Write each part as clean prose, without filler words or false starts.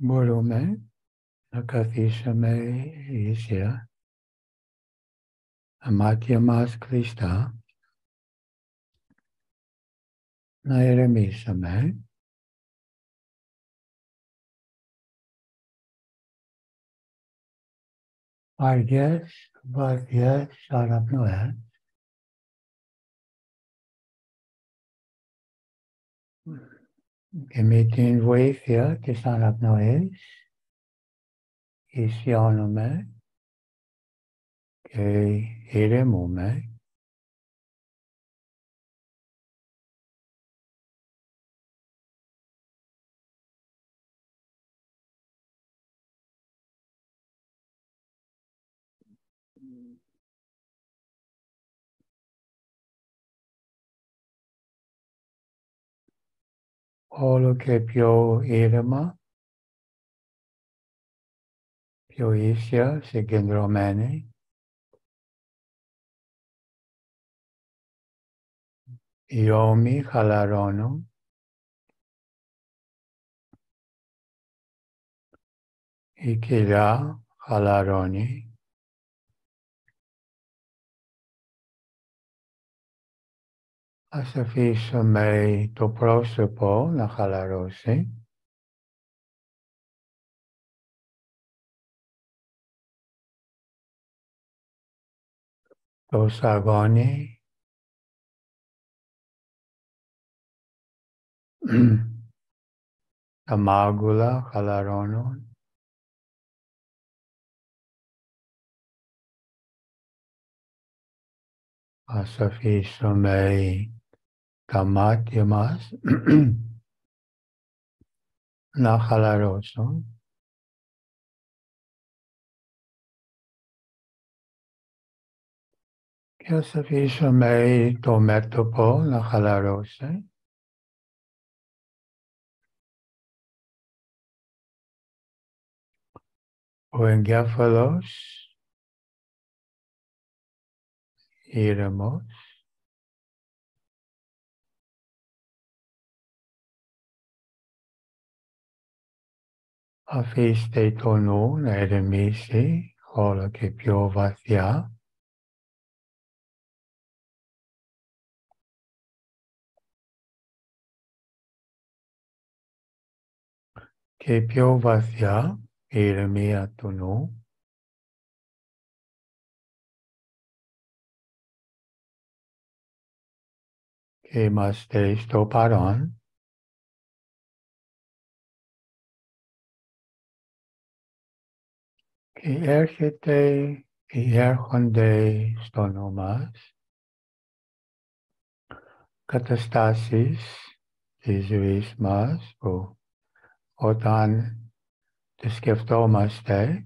Μπορούμε να καθίσουμε ήσυχα, τα μάτια μας κλειστά, να ηρεμήσουμε. Αργές, βαθιές αναπνοές. Και με την βοήθεια της αναπνοής ισιώνουμε και ηρεμούμε. Όλο και πιο ήρεμα, πιο ίσια, συγκεντρωμένοι. Οι ώμοι χαλαρώνουν. Η κοιλιά χαλαρώνει. Ας αφήσουμε το πρόσωπο να χαλαρώσει. Το σαγόνι. Τα μάγουλα χαλαρώνουν. Ας αφήσουμε τα μάτια μας να χαλαρώσουν. Και ας αφήσουμε το μέτωπο να χαλαρώσει. Ο εγκέφαλος ήρεμος. Αφήστε το νου να ηρεμήσει όλο και πιο βαθιά. Και πιο βαθιά η ηρεμία του νου. Και είμαστε στο παρόν. Και έρχονται στο νου μας καταστάσεις της ζωής μας που όταν τις σκεφτόμαστε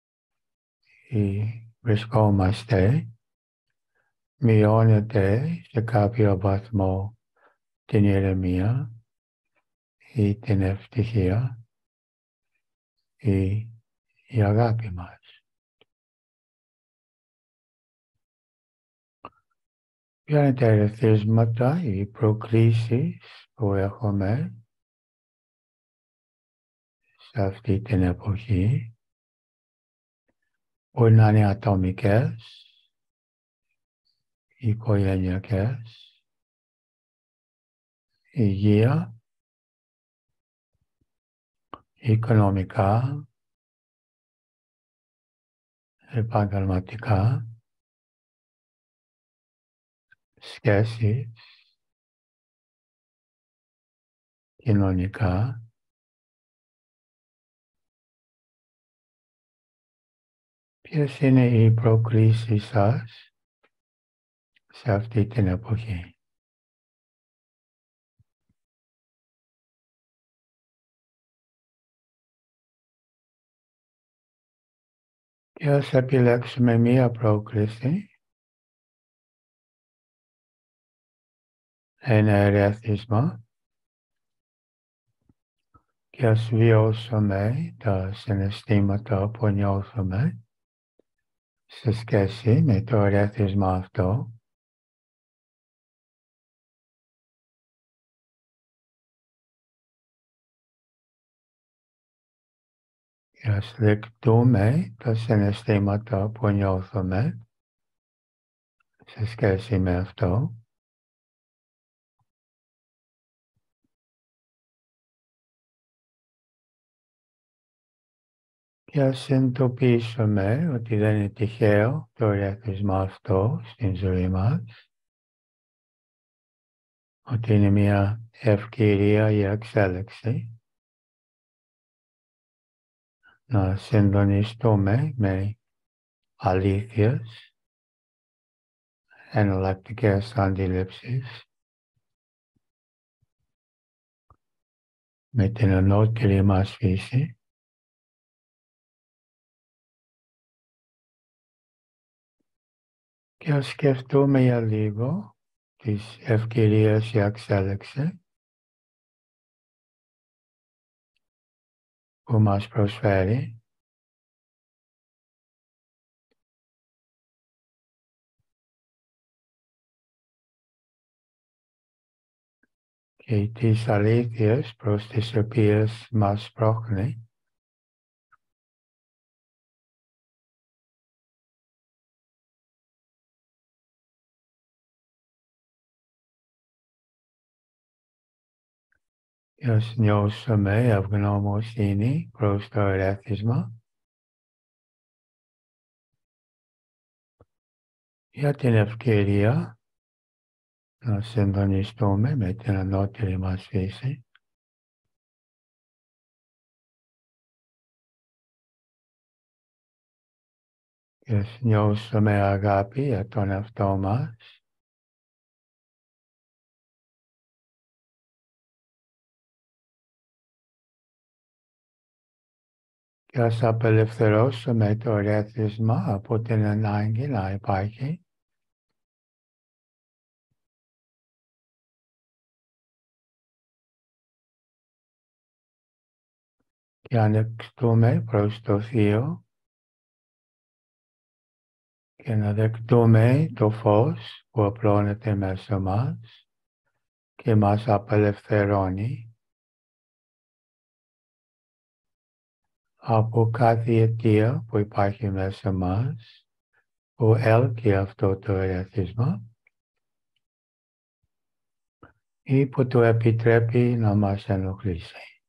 ή βρισκόμαστε, μειώνεται σε κάποιο βαθμό την ηρεμία ή την ευτυχία ή η αγάπη μας. Ποια είναι τα ερεθίσματα ή προκλήσεις που έχουμε σε αυτή την εποχή? Μπορεί να είναι ατομικές, οικογενειακές, υγεία, οικονομικά, επαγγελματικά, σχέσεις, κοινωνικά. Ποιες είναι οι προκλήσεις σας σε αυτή την εποχή? Και ας επιλέξουμε μία πρόκληση, ένα ερέθισμα, και ας βιώσουμε τα συναισθήματα που νιώθουμε σε σχέση με το ερέθισμα αυτό. Και ας δεκτούμε τα συναισθήματα που νιώθουμε σε σχέση με αυτό. Και ας συνειδητοποιήσουμε ότι δεν είναι τυχαίο το ερεθισμό αυτό στην ζωή μας, ότι είναι μια ευκαιρία για εξέλιξη, να συντονιστούμε με αλήθειες, εναλλακτικές αντίληψεις, με την ανώτερη μας φύση, και ας σκεφτούμε για λίγο τις ευκαιρίες για εξέλιξη που μας προσφέρει και τις αλήθειες προς τις οποίες μας πρόχνει. Και ας νιώσουμε ευγνωμοσύνη προς το ερέθισμα για την ευκαιρία να συντονιστούμε με την ανώτερη μας φύση. Και ας νιώσουμε αγάπη για τον εαυτό μας και ας απελευθερώσουμε το ερέθισμα από την ανάγκη να υπάρχει και ανοιχτούμε προς το Θείο και να δεκτούμε το φως που απλώνεται μέσα μας και μας απελευθερώνει από κάθε αιτία που υπάρχει μέσα μας που έλκει αυτό το ερέθισμα ή που το επιτρέπει να μας ενοχλήσει.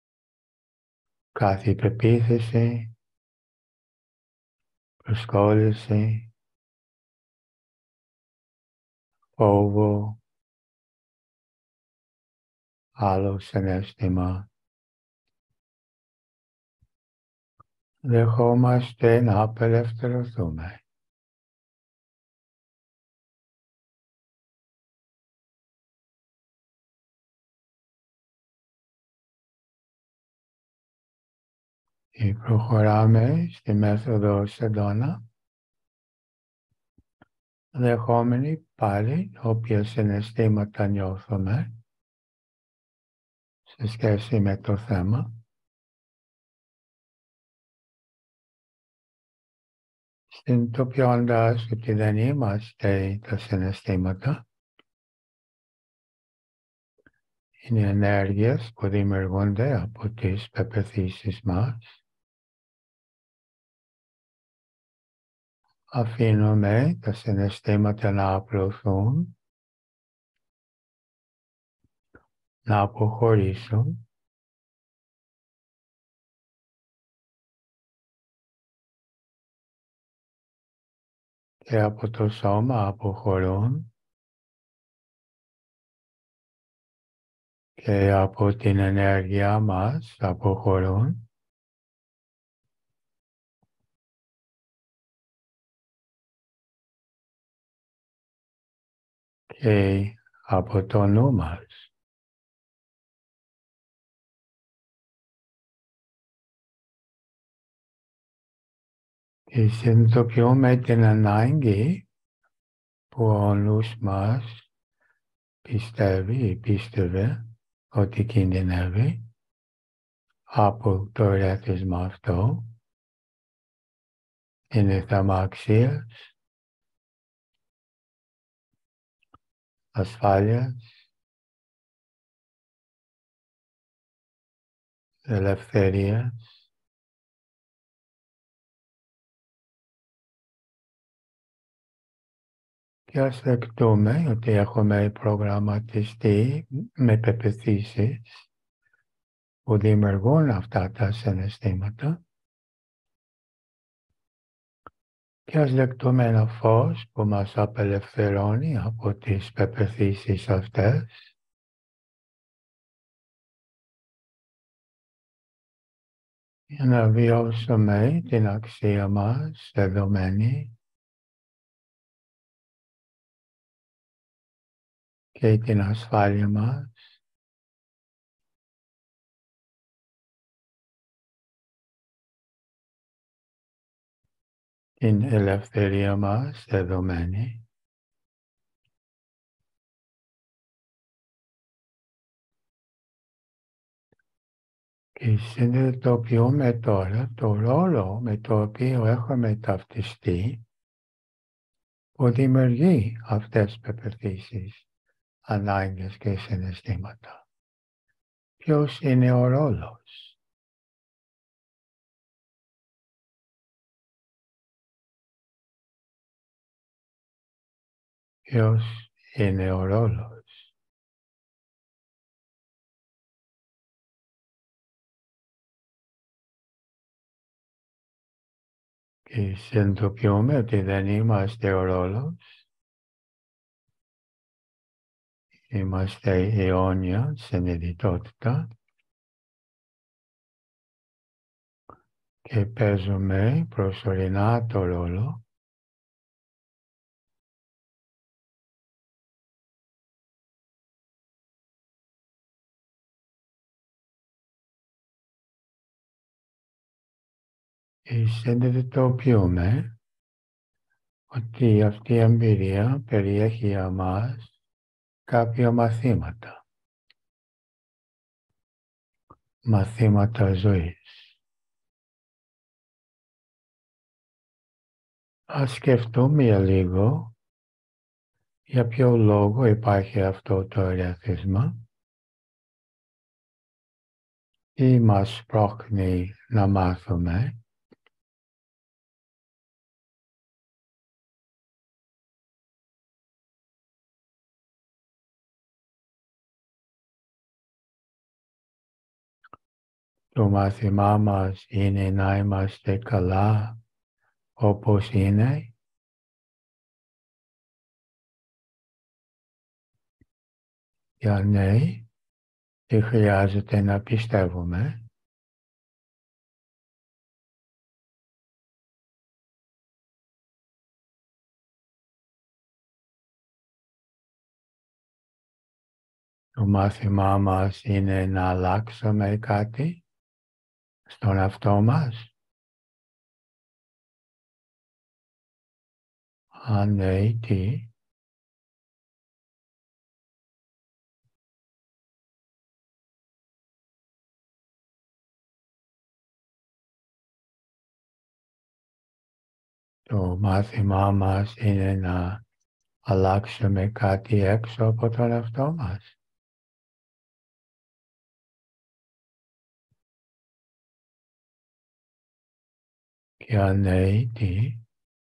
Κάθε πεποίθηση, προσκόλληση, φόβο, άλλο συναίσθημα. Δεχόμαστε να απελευθερωθούμε. Και προχωράμε στη μέθοδο Σεντόνα, δεχόμενοι πάλι όποια συναισθήματα νιώθουμε σε σχέση με το θέμα, συνειδητοποιώντας ότι δεν είμαστε τα συναισθήματα, είναι ενέργειες που δημιουργούνται από τις πεποιθήσεις μας. Αφήνουμε τα συναισθήματα να απλωθούν, να αποχωρήσουν και από το σώμα αποχωρούν και από την ενέργεια μας αποχωρούν και από το νου μας. Και συνειδητοποιούμε την ανάγκη που ο νους μας πιστεύει ή πίστευε ότι κινδυνεύει από το ερέθισμα αυτό. Είναι θέμα αξίας, ασφάλειας, ελευθερίας, Και ας δεκτούμε ότι έχουμε προγραμματιστεί με πεποιθήσεις που δημιουργούν αυτά τα συναισθήματα και ας δεκτούμε ένα φως που μας απελευθερώνει από τις πεποιθήσεις αυτές για να βιώσουμε την αξία μας δεδομένη και την ασφάλεια μας, την ελευθερία μας δεδομένη. Και συνειδητοποιούμε τώρα το ρόλο με το οποίο έχουμε ταυτιστεί που δημιουργεί αυτές τις πεποιθήσεις, ανάγκες και συναισθήματα. Ποιος είναι ο ρόλος? Ποιος είναι ο ρόλος? Και συνειδητοποιούμε ότι δεν είμαστε ο ρόλος, είμαστε η αιώνια συνειδητότητα και παίζουμε προσωρινά το ρόλο και συνειδητοποιούμε ότι αυτή η εμπειρία περιέχει για μας κάποια μαθήματα. Μαθήματα ζωής. Ας σκεφτούμε για λίγο για ποιο λόγο υπάρχει αυτό το ερέθισμα ή μας πρόχνει να μάθουμε. Το μάθημά μας είναι να είμαστε καλά όπως είναι για ναι, δεν χρειάζεται να πιστεύουμε. Το μάθημά μας είναι να αλλάξουμε κάτι στον εαυτό μας. Αν ναι, τι? Το μάθημά μας είναι να αλλάξουμε κάτι έξω από τον εαυτό μας. Και αν ναι, τι?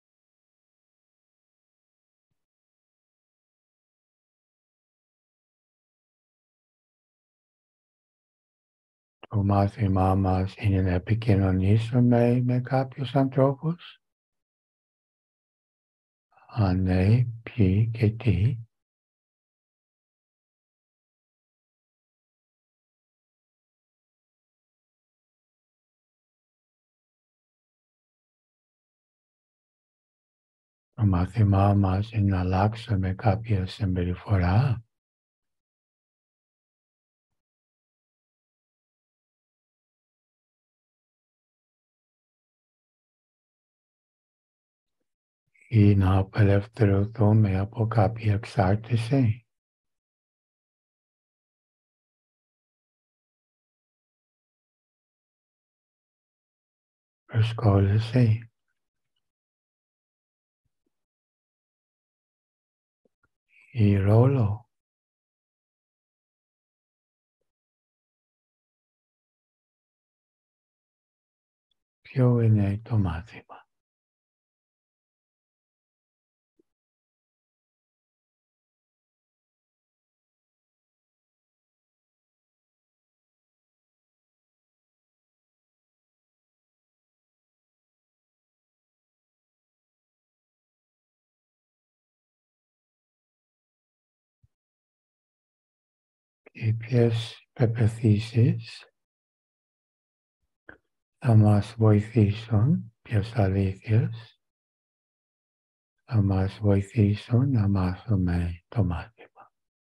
Το μάθημά μας είναι να επικοινωνήσουμε με κάποιους ανθρώπους. Αν ναι, ποιοι και τι? Το μάθημά μας είναι να αλλάξουμε κάποια συμπεριφορά. Ή να απελευθερωθούμε από κάποια εξάρτηση. Προσκόλληση. Ή ρόλο. Ποιο είναι το μάθημα? Οι ποιες πεποιθήσεις θα μας βοηθήσουν, ποιες αλήθειες θα μας βοηθήσουν να μάθουμε το μάθημα.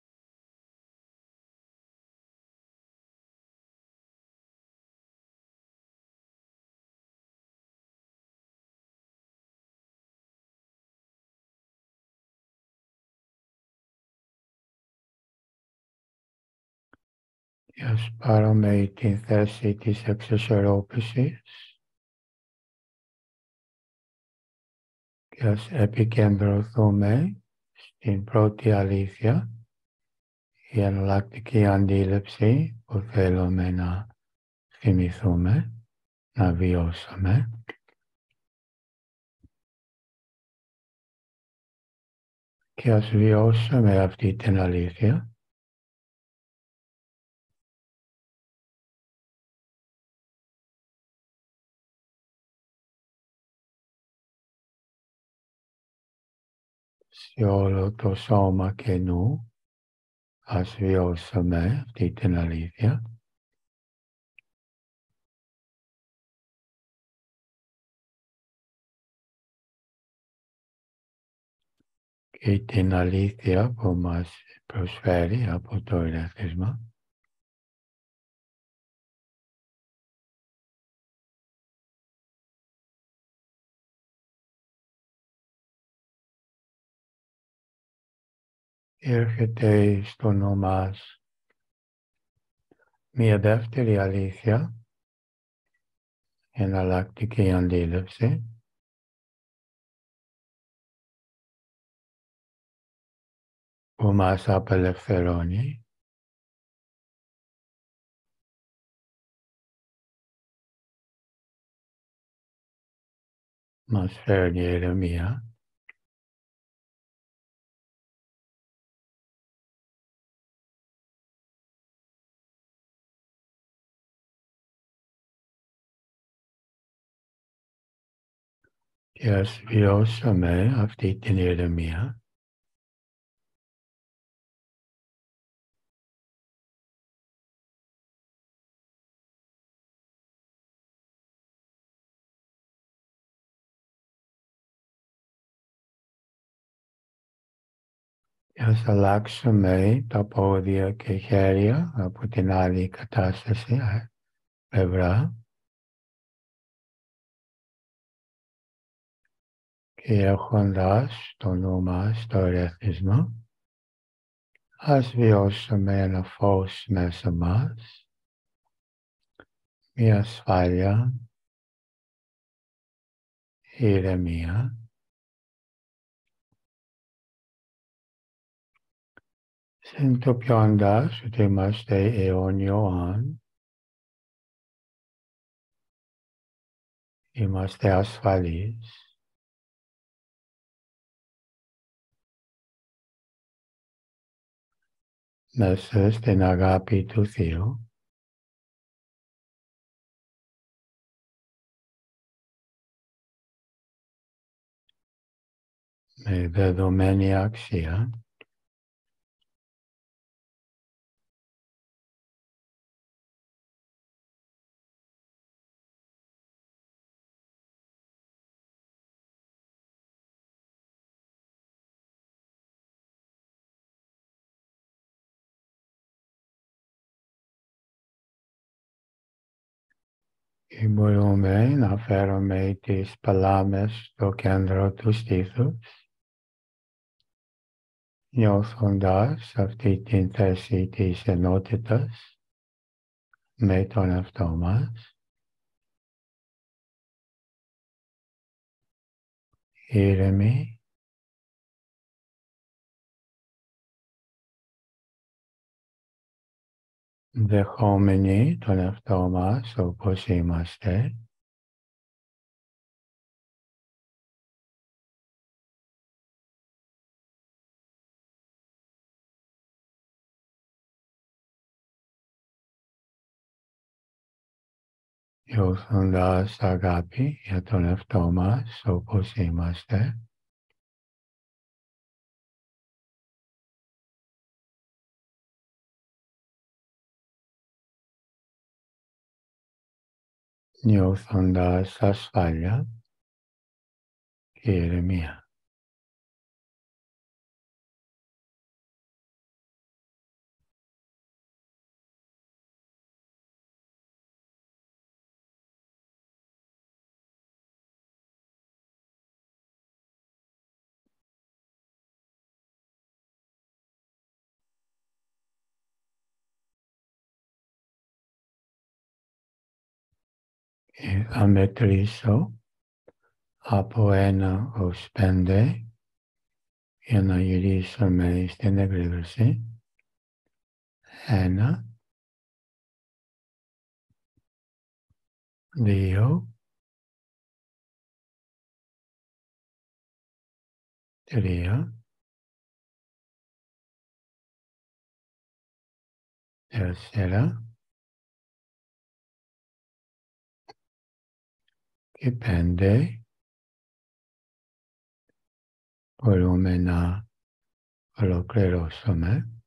Και ας πάρουμε την θέση της εξισορρόπησης και ας επικεντρωθούμε στην πρώτη αλήθεια, η εναλλακτική αντίληψη που θέλουμε να θυμηθούμε, να βιώσουμε. Και ας βιώσουμε αυτή την αλήθεια σε όλο το σώμα και νου. Ας βιώσουμε αυτή την αλήθεια. Και την αλήθεια που μας προσφέρει από το ερέθισμα. Έρχεται στο νου μας μια δεύτερη αλήθεια, εναλλακτική αντίληψη, που μας απελευθερώνει, μας φέρνει ηρεμία. Και ας βιώσουμε αυτή την ηρεμία και ας αλλάξουμε τα πόδια και χέρια από την άλλη κατάσταση, πλευρά, και έχοντας το νου μας το ερέθισμα, ας βιώσουμε ένα φως μέσα μας, μια ασφάλεια, ηρεμία, συνειδητοποιώντας ότι είμαστε αιώνιο αν, είμαστε ασφαλείς, μέσα στην αγάπη του Θεού, με δεδομένη αξία, και μπορούμε να φέρουμε τις παλάμες στο κέντρο του στήθους, νιώθοντας αυτή την θέση της ενότητας με τον εαυτό μας, ήρεμοι, δεχόμενοι τον εαυτό μας όπως είμαστε, νιώθοντας αγάπη για τον εαυτό μας όπως είμαστε, νιώθοντας ασφάλεια και ηρεμία. Θα μετρήσω από 1 ως 5 για να γυρίσουμε στην εκρήγορση. 1, 2, 3, 4 και 5. Μπορούμε να ολοκληρώσουμε.